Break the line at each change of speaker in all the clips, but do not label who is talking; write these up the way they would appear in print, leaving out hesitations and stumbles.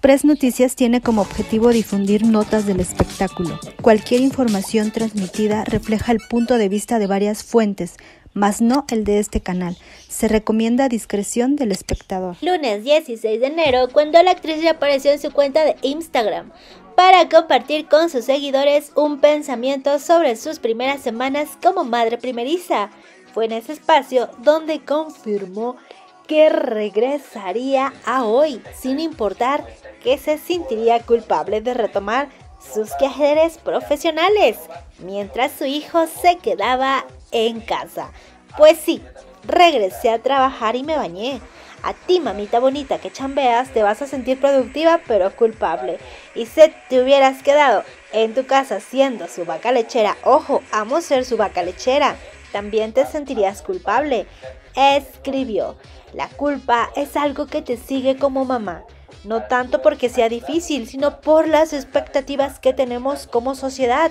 Express Noticias tiene como objetivo difundir notas del espectáculo. Cualquier información transmitida refleja el punto de vista de varias fuentes, mas no el de este canal. Se recomienda discreción del espectador.
Lunes 16 de enero, cuando la actriz reapareció en su cuenta de Instagram para compartir con sus seguidores un pensamiento sobre sus primeras semanas como madre primeriza. Fue en ese espacio donde confirmó que regresaría a hoy, sin importar que se sentiría culpable de retomar sus quehaceres profesionales, mientras su hijo se quedaba en casa. Pues sí, regresé a trabajar y me bañé. A ti, mamita bonita, que chambeas, te vas a sentir productiva pero culpable. Y si te hubieras quedado en tu casa siendo su vaca lechera, ojo, amo ser su vaca lechera, también te sentirías culpable. Escribió: la culpa es algo que te sigue como mamá, no tanto porque sea difícil, sino por las expectativas que tenemos como sociedad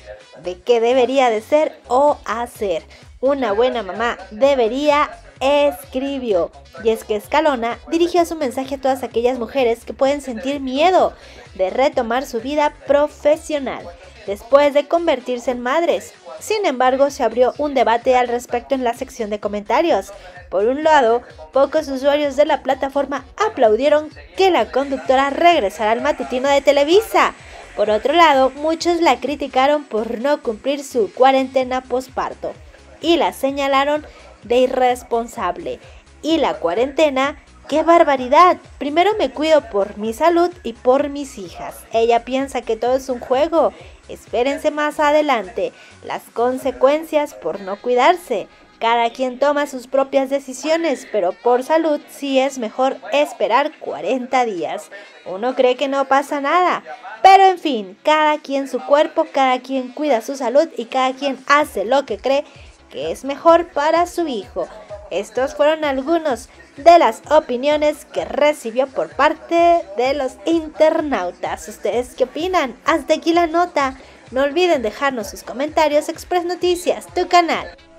de qué debería de ser o hacer una buena mamá debería, escribió. Y es que Escalona dirigió su mensaje a todas aquellas mujeres que pueden sentir miedo de retomar su vida profesional después de convertirse en madres. Sin embargo, se abrió un debate al respecto en la sección de comentarios. Por un lado, pocos usuarios de la plataforma aplaudieron que la conductora regresara al matutino de Televisa. Por otro lado, muchos la criticaron por no cumplir su cuarentena posparto y la señalaron de irresponsable. ¿Y la cuarentena? ¡Qué barbaridad! Primero me cuido por mi salud y por mis hijas. Ella piensa que todo es un juego. Espérense más adelante las consecuencias por no cuidarse. Cada quien toma sus propias decisiones, pero por salud sí es mejor esperar 40 días. Uno cree que no pasa nada, pero en fin, cada quien su cuerpo, cada quien cuida su salud y cada quien hace lo que cree que es mejor para su hijo. Estos fueron algunos de las opiniones que recibió por parte de los internautas. ¿Ustedes qué opinan? Hasta aquí la nota. No olviden dejarnos sus comentarios. Express Noticias, tu canal.